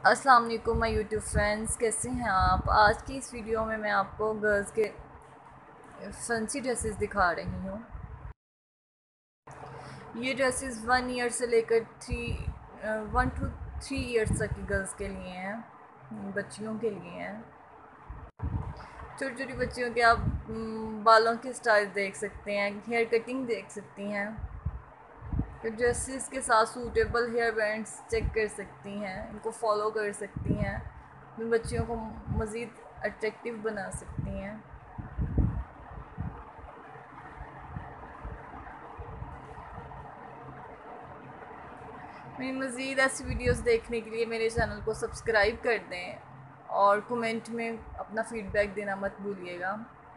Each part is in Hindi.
अस्सलाम वालेकुम माय यूट्यूब फ्रेंड्स, कैसे हैं आप। आज की इस वीडियो में मैं आपको गर्ल्स के फैंसी ड्रेसेस दिखा रही हूँ। ये ड्रेसेस 1 ईयर से लेकर 1 to 3 ईयर्स तक की गर्ल्स के लिए हैं, बच्चियों के लिए हैं। छोटी छोटी बच्चियों के आप बालों के स्टाइल देख सकते हैं, हेयर कटिंग देख सकती हैं। तो ड्रेसेस के साथ सूटेबल हेयर बैंड्स चेक कर सकती हैं, इनको फॉलो कर सकती हैं, इन बच्चियों को मज़ीद अट्रैक्टिव बना सकती हैं। मेरी मज़ीद ऐसी वीडियोस देखने के लिए मेरे चैनल को सब्सक्राइब कर दें और कमेंट में अपना फ़ीडबैक देना मत भूलिएगा।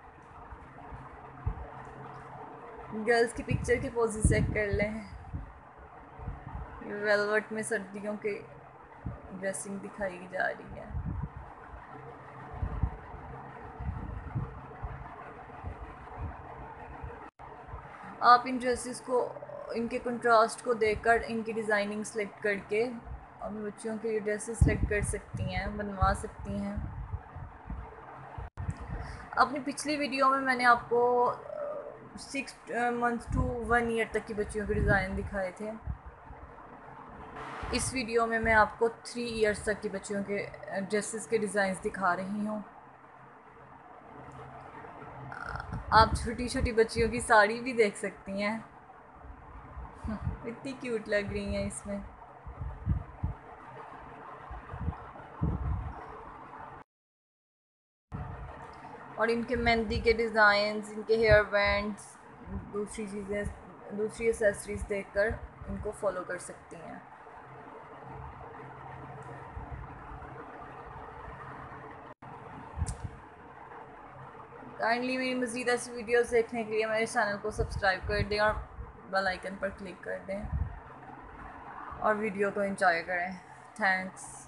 गर्ल्स की पिक्चर की पोजेस चेक कर लें। वेलवेट में सर्दियों के ड्रेसिंग दिखाई जा रही है। आप इन ड्रेसेस को, इनके कंट्रास्ट को देखकर इनकी डिज़ाइनिंग सेलेक्ट करके अपने बच्चियों के लिए ड्रेसेस सेलेक्ट कर सकती हैं, बनवा सकती हैं। अपनी पिछली वीडियो में मैंने आपको 6 मंथ टू 1 ईयर तक की बच्चियों के डिज़ाइन दिखाए थे। इस वीडियो में मैं आपको 3 ईयर्स तक की बच्चियों के ड्रेसेस के डिज़ाइंस दिखा रही हूँ। आप छोटी छोटी बच्चियों की साड़ी भी देख सकती हैं, इतनी क्यूट लग रही हैं इसमें। और इनके मेहंदी के डिज़ाइंस, इनके हेयर बैंड्स, दूसरी चीज़ें, दूसरी एसेसरीज़ देखकर इनको फॉलो कर सकती हैं। काइंडली मेरी मज़ीद ऐसी वीडियोस देखने के लिए मेरे चैनल को सब्सक्राइब कर दें और बेल आइकन पर क्लिक कर दें और वीडियो को एंजॉय करें। थैंक्स।